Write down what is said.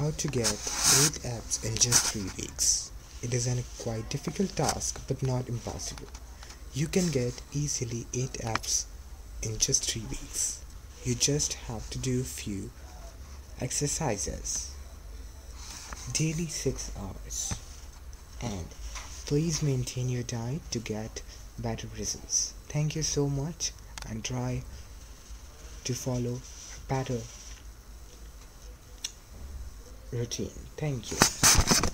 How to get 8 abs in just 3 weeks. It is a quite difficult task but not impossible. You can get easily 8 abs in just 3 weeks. You just have to do few exercises daily 6 hours, and please maintain your diet to get better results. Thank you so much, and try to follow better routine. Thank you.